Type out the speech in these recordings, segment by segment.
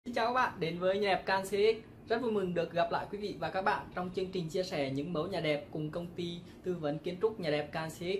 Xin chào các bạn đến với nhà đẹp Can CX. Rất vui mừng được gặp lại quý vị và các bạn trong chương trình chia sẻ những mẫu nhà đẹp cùng công ty tư vấn kiến trúc nhà đẹp Can CX.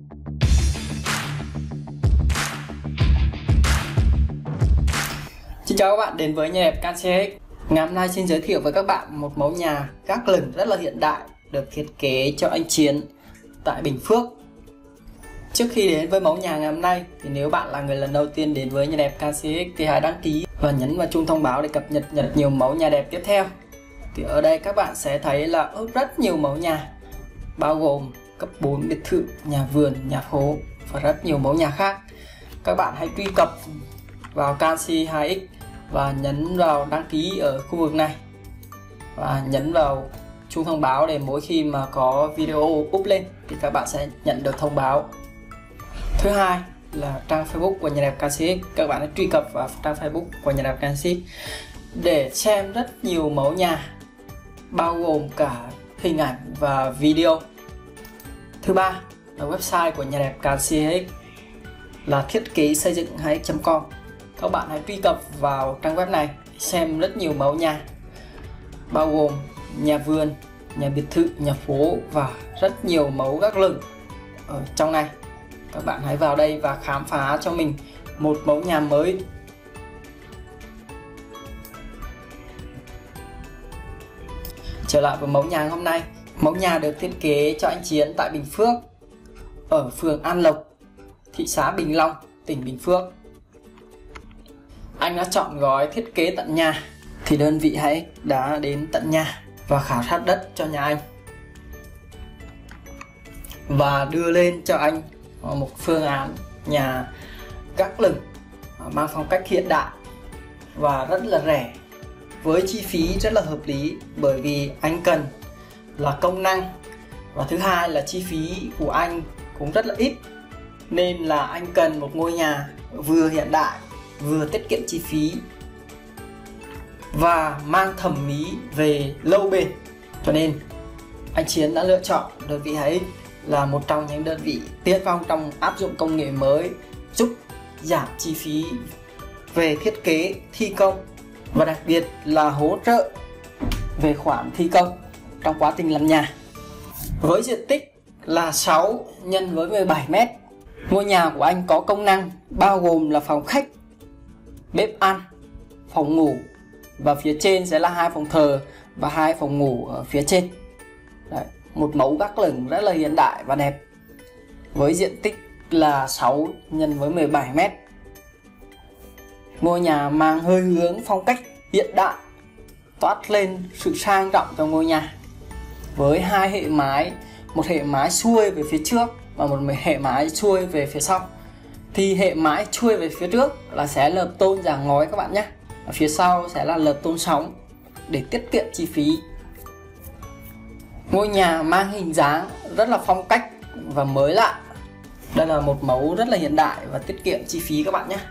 Xin chào các bạn đến với nhà đẹp Can CX. Ngày hôm nay xin giới thiệu với các bạn một mẫu nhà gác lửng rất là hiện đại được thiết kế cho anh Chiến tại Bình Phước. Trước khi đến với mẫu nhà ngày hôm nay thì nếu bạn là người lần đầu tiên đến với nhà đẹp Can CX thì hãy đăng ký và nhấn vào chuông thông báo để cập nhật nhiều mẫu nhà đẹp tiếp theo. Thì ở đây các bạn sẽ thấy là rất nhiều mẫu nhà, bao gồm cấp 4 biệt thự, nhà vườn, nhà phố và rất nhiều mẫu nhà khác. Các bạn hãy truy cập vào Canxi2X và nhấn vào đăng ký ở khu vực này và nhấn vào chuông thông báo để mỗi khi mà có video up lên thì các bạn sẽ nhận được thông báo. Thứ hai là trang Facebook của nhà đẹp Can CX. Các bạn hãy truy cập vào trang Facebook của nhà đẹp Can CX để xem rất nhiều mẫu nhà, bao gồm cả hình ảnh và video. Thứ ba là website của nhà đẹp Can CX là thiết kế xây dựng 2x.com. Các bạn hãy truy cập vào trang web này xem rất nhiều mẫu nhà, bao gồm nhà vườn, nhà biệt thự, nhà phố và rất nhiều mẫu gác lửng ở trong này. Các bạn hãy vào đây và khám phá cho mình một mẫu nhà mới. Trở lại với mẫu nhà hôm nay. Mẫu nhà được thiết kế cho anh Chiến tại Bình Phước, ở phường An Lộc, thị xã Bình Long, tỉnh Bình Phước. Anh đã chọn gói thiết kế tận nhà thì đơn vị hãy đã đến tận nhà và khảo sát đất cho nhà anh và đưa lên cho anh một phương án nhà gác lửng mang phong cách hiện đại và rất là rẻ, với chi phí rất là hợp lý, bởi vì anh cần là công năng và thứ hai là chi phí của anh cũng rất là ít, nên là anh cần một ngôi nhà vừa hiện đại vừa tiết kiệm chi phí và mang thẩm mỹ về lâu bền. Cho nên anh Chiến đã lựa chọn đơn vị HX là một trong những đơn vị tiên phong trong áp dụng công nghệ mới, giúp giảm chi phí về thiết kế, thi công và đặc biệt là hỗ trợ về khoản thi công trong quá trình làm nhà. Với diện tích là 6 x với 17 m, ngôi nhà của anh có công năng bao gồm là phòng khách, bếp ăn, phòng ngủ và phía trên sẽ là 2 phòng thờ và 2 phòng ngủ ở phía trên. Đấy, một mẫu gác lửng rất là hiện đại và đẹp với diện tích là 6 x với 17 m. Ngôi nhà mang hơi hướng phong cách hiện đại, toát lên sự sang trọng cho ngôi nhà với 2 hệ mái, một hệ mái xuôi về phía trước và một hệ mái xuôi về phía sau. Thì hệ mái xuôi về phía trước là sẽ lợp tôn giả ngói các bạn nhé, và phía sau sẽ là lợp tôn sóng để tiết kiệm chi phí. Ngôi nhà mang hình dáng rất là phong cách và mới lạ. Đây là một mẫu rất là hiện đại và tiết kiệm chi phí các bạn nhé.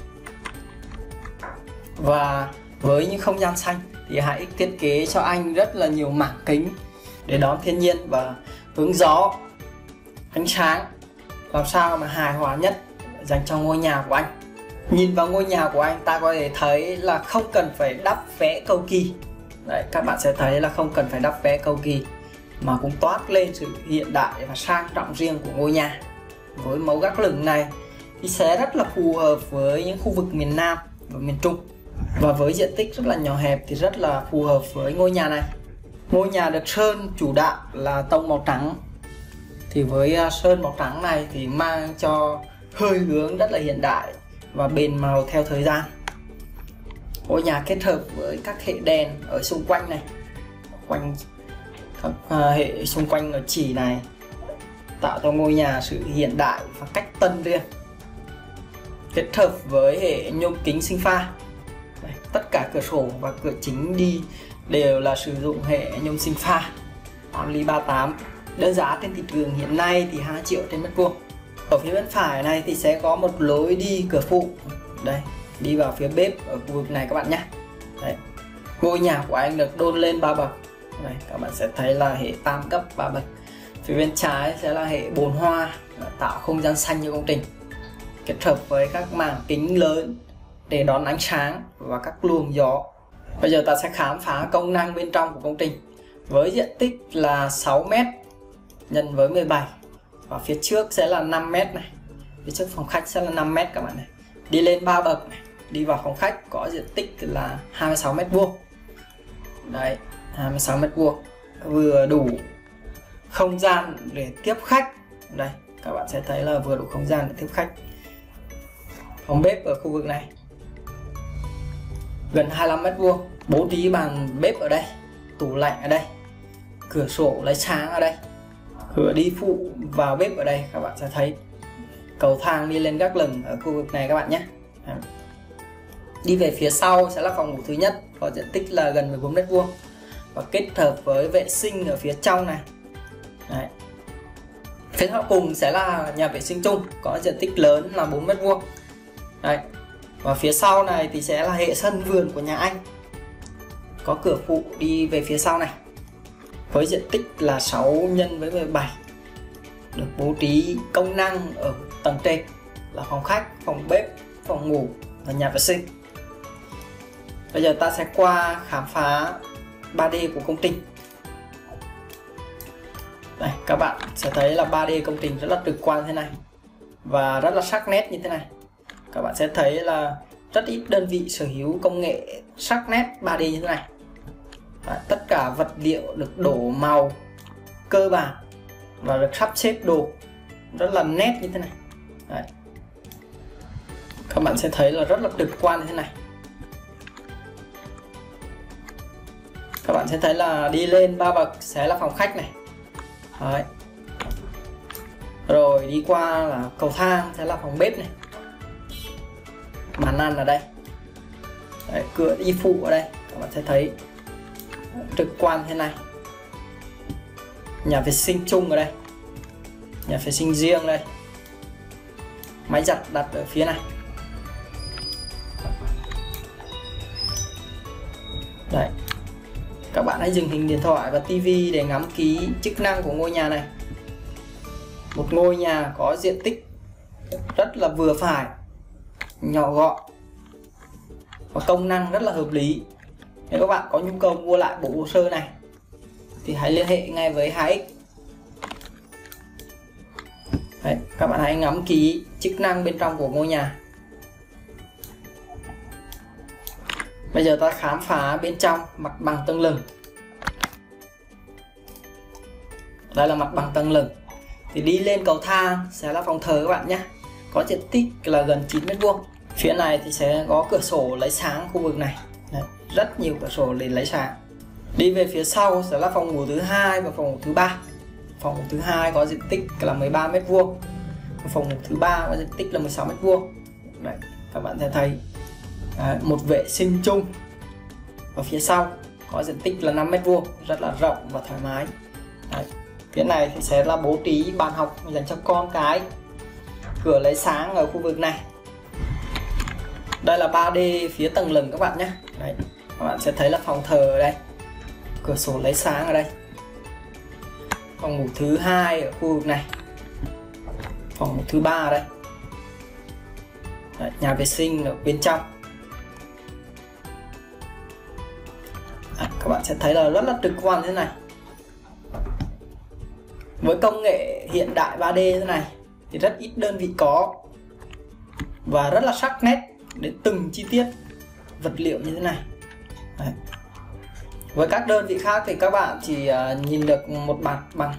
Và với những không gian xanh thì hãy thiết kế cho anh rất là nhiều mảng kính để đón thiên nhiên và hướng gió, ánh sáng làm sao mà hài hòa nhất dành cho ngôi nhà của anh. Nhìn vào ngôi nhà của anh ta có thể thấy là không cần phải đắp vẽ cầu kỳ. Đấy, các bạn sẽ thấy là không cần phải đắp vẽ cầu kỳ mà cũng toát lên sự hiện đại và sang trọng riêng của ngôi nhà. Với mẫu gác lửng này thì sẽ rất là phù hợp với những khu vực miền Nam và miền Trung, và với diện tích rất là nhỏ hẹp thì rất là phù hợp với ngôi nhà này. Ngôi nhà được sơn chủ đạo là tông màu trắng, thì với sơn màu trắng này thì mang cho hơi hướng rất là hiện đại và bền màu theo thời gian. Ngôi nhà kết hợp với các hệ đèn ở xung quanh này, các hệ xung quanh ở chỉ này tạo cho ngôi nhà sự hiện đại và cách tân riêng. Kết hợp với hệ nhôm kính sinh pha. Đây, tất cả cửa sổ và cửa chính đi đều là sử dụng hệ nhôm sinh pha Only 38. Đơn giá trên thị trường hiện nay thì 2 triệu trên mét vuông. Ở phía bên phải này thì sẽ có một lối đi cửa phụ. Đây, đi vào phía bếp ở khu vực này các bạn nhé. Đấy. Ngôi nhà của anh được đôn lên 3 bậc. Đây, các bạn sẽ thấy là hệ tam cấp 3 bậc. Phía bên trái sẽ là hệ bồn hoa, tạo không gian xanh cho công trình, kết hợp với các mảng kính lớn để đón ánh sáng và các luồng gió. Bây giờ ta sẽ khám phá công năng bên trong của công trình. Với diện tích là 6 m nhân với 17 và phía trước sẽ là 5 m này. Phía trước phòng khách sẽ là 5 m các bạn này. Đi lên 3 bậc này, đi vào phòng khách có diện tích là 26 m². Đấy, 26 m², vừa đủ không gian để tiếp khách. Đây, các bạn sẽ thấy là vừa đủ không gian để tiếp khách. Phòng bếp ở khu vực này gần 25 m², bố trí bàn bếp ở đây, tủ lạnh ở đây, cửa sổ lấy sáng ở đây, cửa đi phụ vào bếp ở đây. Các bạn sẽ thấy cầu thang đi lên gác lửng ở khu vực này các bạn nhé. Đi về phía sau sẽ là phòng ngủ thứ nhất, có diện tích là gần 14 m² và kết hợp với vệ sinh ở phía trong này. Đấy. Phía sau cùng sẽ là nhà vệ sinh chung, có diện tích lớn là 4 m². Đấy. Và phía sau này thì sẽ là hệ sân vườn của nhà anh, có cửa phụ đi về phía sau này, với diện tích là 6 x 17, được bố trí công năng ở tầng trên là phòng khách, phòng bếp, phòng ngủ và nhà vệ sinh. Bây giờ ta sẽ qua khám phá 3D của công trình. Đây, các bạn sẽ thấy là 3D công trình rất là trực quan thế này và rất là sắc nét như thế này. Các bạn sẽ thấy là rất ít đơn vị sở hữu công nghệ sắc nét 3D như thế này. Đấy, tất cả vật liệu được đổ màu cơ bản và được sắp xếp đồ rất là nét như thế này. Đấy. Các bạn sẽ thấy là rất là trực quan như thế này. Các bạn sẽ thấy là đi lên 3 bậc sẽ là phòng khách này. Đấy. Rồi đi qua là cầu thang sẽ là phòng bếp này, bàn ăn ở đây. Đấy, cửa đi phụ ở đây, các bạn sẽ thấy trực quan thế này. Nhà vệ sinh chung ở đây, nhà vệ sinh riêng đây, máy giặt đặt ở phía này. Đấy, các bạn hãy dừng hình điện thoại và tivi để ngắm kỹ chức năng của ngôi nhà này. Một ngôi nhà có diện tích rất là vừa phải, nhỏ gọn và công năng rất là hợp lý. Nếu các bạn có nhu cầu mua lại bộ hồ sơ này thì hãy liên hệ ngay với 2X. Đấy, các bạn hãy ngắm kỹ chức năng bên trong của ngôi nhà. Bây giờ ta khám phá bên trong mặt bằng tầng lửng. Đây là mặt bằng tầng lửng. Thì đi lên cầu thang sẽ là phòng thờ các bạn nhé, có diện tích là gần 9 m². Phía này thì sẽ có cửa sổ lấy sáng khu vực này. Đấy, rất nhiều cửa sổ để lấy sáng. Đi về phía sau sẽ là phòng ngủ thứ hai và phòng ngủ thứ ba. Phòng ngủ thứ hai có diện tích là 13 m², phòng ngủ thứ ba có diện tích là 16 m². Đấy, các bạn sẽ thấy một vệ sinh chung ở phía sau có diện tích là 5 m², rất là rộng và thoải mái. Đấy. Phía này thì sẽ là bố trí bàn học dành cho con cái, cửa lấy sáng ở khu vực này. Đây là 3D phía tầng lửng các bạn nhé. Đấy, các bạn sẽ thấy là phòng thờ ở đây, cửa sổ lấy sáng ở đây, phòng ngủ thứ hai ở khu vực này, phòng ngủ thứ ba ở đây. Đấy, nhà vệ sinh ở bên trong. Đấy, các bạn sẽ thấy là rất là trực quan thế này. Với công nghệ hiện đại 3D thế này thì rất ít đơn vị có và rất là sắc nét đến từng chi tiết vật liệu như thế này. Đấy. Với các đơn vị khác thì các bạn chỉ nhìn được một mặt bằng.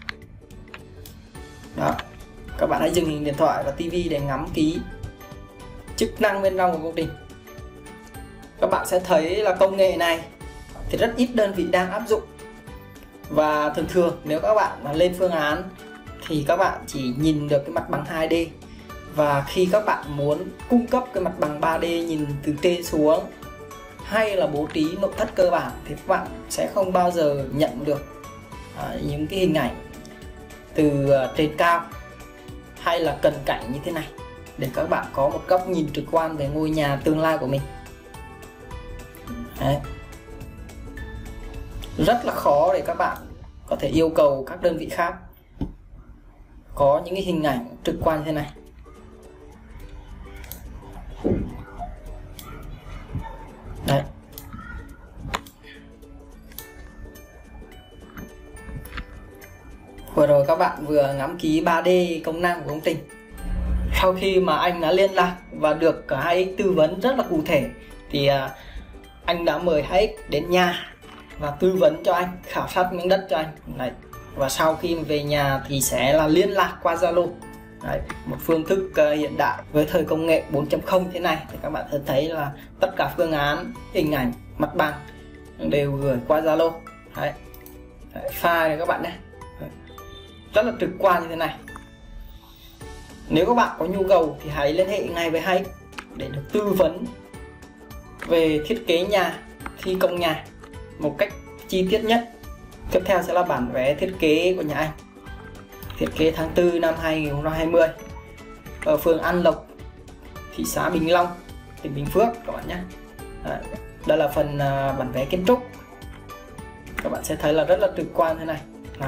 Đó. Các bạn hãy dừng hình điện thoại và tivi để ngắm kỹ chức năng bên trong của công trình. Các bạn sẽ thấy là công nghệ này thì rất ít đơn vị đang áp dụng. Và thường nếu các bạn mà lên phương án thì các bạn chỉ nhìn được cái mặt bằng 2D. Và khi các bạn muốn cung cấp cái mặt bằng 3D nhìn từ trên xuống hay là bố trí nội thất cơ bản thì các bạn sẽ không bao giờ nhận được những cái hình ảnh từ trên cao hay là cận cảnh như thế này để các bạn có một góc nhìn trực quan về ngôi nhà tương lai của mình. Đấy. Rất là khó để các bạn có thể yêu cầu các đơn vị khác có những cái hình ảnh trực quan như thế này. Vừa rồi các bạn vừa ngắm ký 3D công năng của công trình. Sau khi mà anh đã liên lạc và được cả 2X tư vấn rất là cụ thể thì anh đã mời 2X đến nhà và tư vấn cho anh, khảo sát miếng đất cho anh. Đấy. Và sau khi về nhà thì sẽ là liên lạc qua Zalo. Một phương thức hiện đại với thời công nghệ 4.0 thế này thì các bạn thấy là tất cả phương án, hình ảnh, mặt bằng đều gửi qua Zalo. File này các bạn nhé, rất là trực quan như thế này. Nếu các bạn có nhu cầu thì hãy liên hệ ngay với 2X để được tư vấn về thiết kế nhà, thi công nhà một cách chi tiết nhất. Tiếp theo sẽ là bản vẽ thiết kế của nhà anh, thiết kế tháng 4 năm 2020 ở phường An Lộc, thị xã Bình Long, tỉnh Bình Phước các bạn nhé. Đây là phần bản vẽ kiến trúc, các bạn sẽ thấy là rất là trực quan thế này.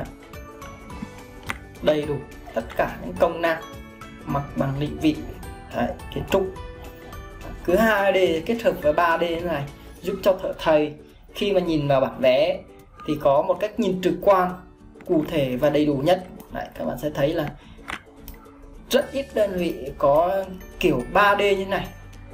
Đầy đủ tất cả những công năng, mặt bằng, định vị, kiến trúc. Cứ 2D kết hợp với 3D thế này giúp cho thợ thầy khi mà nhìn vào bản vẽ thì có một cách nhìn trực quan, cụ thể và đầy đủ nhất. Các bạn sẽ thấy là rất ít đơn vị có kiểu 3D như này.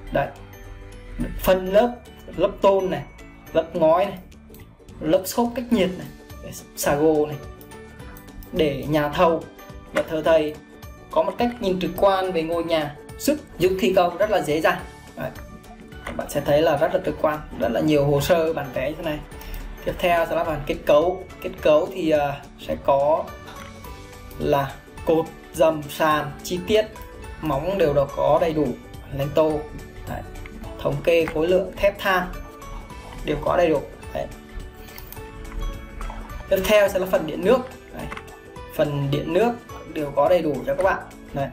Phân lớp tôn này, lớp ngói này, lớp xốp cách nhiệt này, xà gồ này, để nhà thầu và thợ thầy có một cách nhìn trực quan về ngôi nhà, giúp thi công rất là dễ dàng. Các bạn sẽ thấy là rất là trực quan, rất là nhiều hồ sơ bản vẽ như thế này. Tiếp theo sẽ là phần kết cấu. Kết cấu thì sẽ có là cột, dầm, sàn chi tiết, móng đều được có đầy đủ, lanh tô, thống kê khối lượng thép than đều có đầy đủ. Tiếp theo sẽ là phần điện nước. Phần điện nước đều có đầy đủ cho các bạn.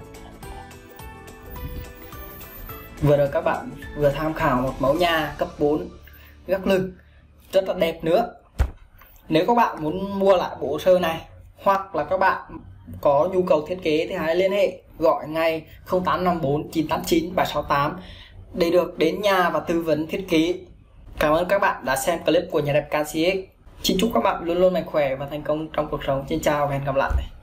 Vừa rồi các bạn vừa tham khảo một mẫu nhà cấp 4 gác lửng rất là đẹp nữa. Nếu các bạn muốn mua lại bộ hồ sơ này hoặc là các bạn có nhu cầu thiết kế thì hãy liên hệ gọi ngay 0854 989 768 để được đến nhà và tư vấn thiết kế. Cảm ơn các bạn đã xem clip của nhà đẹp KCX. Xin chúc các bạn luôn luôn mạnh khỏe và thành công trong cuộc sống. Xin chào và hẹn gặp lại.